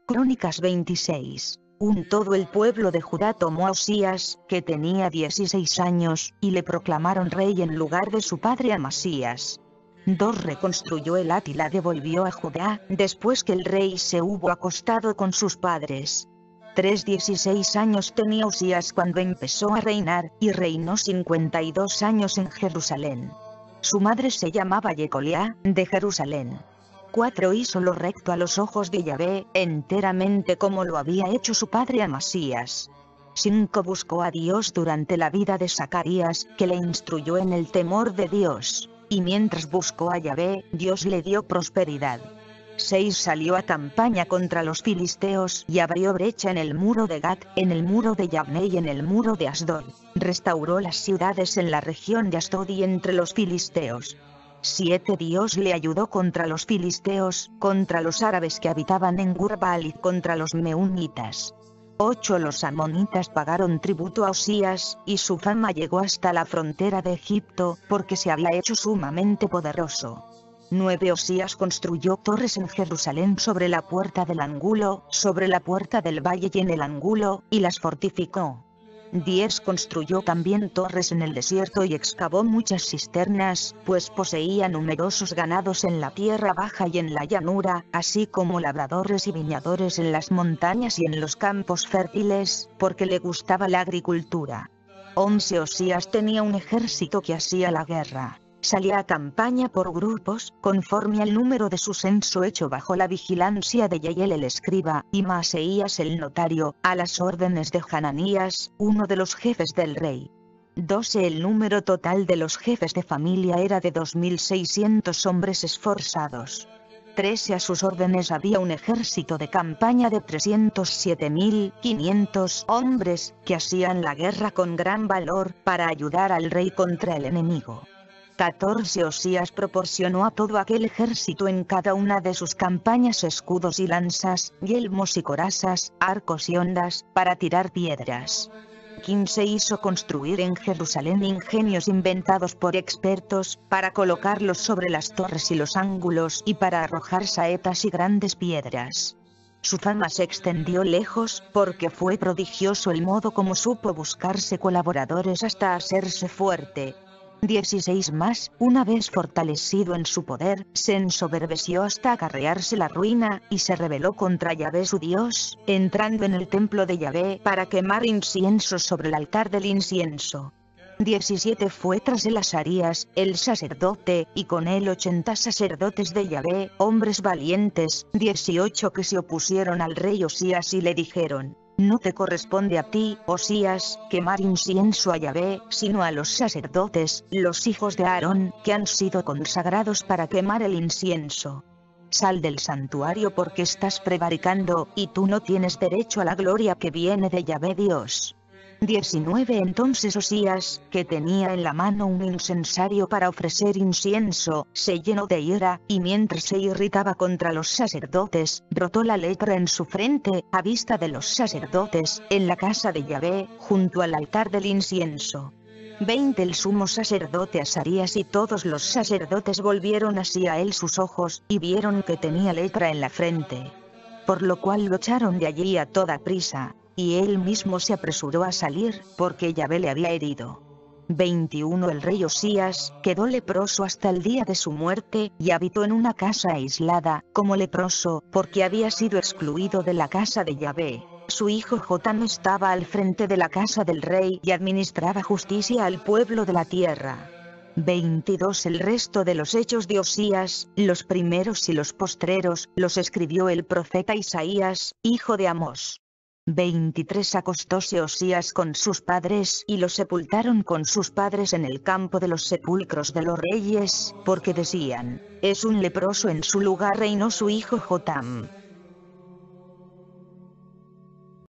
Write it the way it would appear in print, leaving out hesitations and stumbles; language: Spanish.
Crónicas 26. Todo el pueblo de Judá tomó a Osías, que tenía 16 años, y le proclamaron rey en lugar de su padre Amasías. 2. Reconstruyó Elat y la devolvió a Judá, después que el rey se hubo acostado con sus padres. 3. 16 años tenía Osías cuando empezó a reinar, y reinó 52 años en Jerusalén. Su madre se llamaba Yecoliá, de Jerusalén. 4. Hizo lo recto a los ojos de Yahvé, enteramente como lo había hecho su padre Amasías. 5. Buscó a Dios durante la vida de Zacarías, que le instruyó en el temor de Dios, y mientras buscó a Yahvé, Dios le dio prosperidad. 6. Salió a campaña contra los filisteos y abrió brecha en el muro de Gat, en el muro de Yabne y en el muro de Asdod. Restauró las ciudades en la región de Asdod y entre los filisteos. 7. Dios le ayudó contra los filisteos, contra los árabes que habitaban en Gur-Baal y contra los meunitas. 8. Los amonitas pagaron tributo a Osías, y su fama llegó hasta la frontera de Egipto, porque se había hecho sumamente poderoso. 9. Osías construyó torres en Jerusalén sobre la puerta del ángulo, sobre la puerta del valle y en el ángulo, y las fortificó. 10. Construyó también torres en el desierto y excavó muchas cisternas, pues poseía numerosos ganados en la tierra baja y en la llanura, así como labradores y viñadores en las montañas y en los campos fértiles, porque le gustaba la agricultura. 11. Osías tenía un ejército que hacía la guerra. Salía a campaña por grupos, conforme al número de su censo hecho bajo la vigilancia de Yeiel el escriba, y Maaseías el notario, a las órdenes de Hananías, uno de los jefes del rey. 12. El número total de los jefes de familia era de 2.600 hombres esforzados. 13. A sus órdenes había un ejército de campaña de 307.500 hombres, que hacían la guerra con gran valor, para ayudar al rey contra el enemigo. 14. Osías proporcionó a todo aquel ejército en cada una de sus campañas escudos y lanzas, yelmos y corazas, arcos y hondas, para tirar piedras. 15. Hizo construir en Jerusalén ingenios inventados por expertos, para colocarlos sobre las torres y los ángulos y para arrojar saetas y grandes piedras. Su fama se extendió lejos, porque fue prodigioso el modo como supo buscarse colaboradores hasta hacerse fuerte. 16 más, una vez fortalecido en su poder, se ensoberbeció hasta acarrearse la ruina, y se rebeló contra Yahvé su Dios, entrando en el templo de Yahvé para quemar incienso sobre el altar del incienso. 17 Fue tras él Azarías, el sacerdote, y con él 80 sacerdotes de Yahvé, hombres valientes. 18 Que se opusieron al rey Osías y le dijeron: no te corresponde a ti, Osías, quemar incienso a Yahvé, sino a los sacerdotes, los hijos de Aarón, que han sido consagrados para quemar el incienso. Sal del santuario porque estás prevaricando, y tú no tienes derecho a la gloria que viene de Yahvé Dios. 19 Entonces Osías, que tenía en la mano un incensario para ofrecer incienso, se llenó de ira, y mientras se irritaba contra los sacerdotes, brotó la lepra en su frente, a vista de los sacerdotes, en la casa de Yahvé, junto al altar del incienso. 20 El sumo sacerdote Azarías y todos los sacerdotes volvieron hacia él sus ojos, y vieron que tenía lepra en la frente. Por lo cual lo echaron de allí a toda prisa, y él mismo se apresuró a salir, porque Yahvé le había herido. 21 El rey Osías quedó leproso hasta el día de su muerte, y habitó en una casa aislada, como leproso, porque había sido excluido de la casa de Yahvé. Su hijo Jotam estaba al frente de la casa del rey y administraba justicia al pueblo de la tierra. 22 El resto de los hechos de Osías, los primeros y los postreros, los escribió el profeta Isaías, hijo de Amós. 23 Acostóse Osías con sus padres y lo sepultaron con sus padres en el campo de los sepulcros de los reyes, porque decían: es un leproso. En su lugar reinó su hijo Jotam.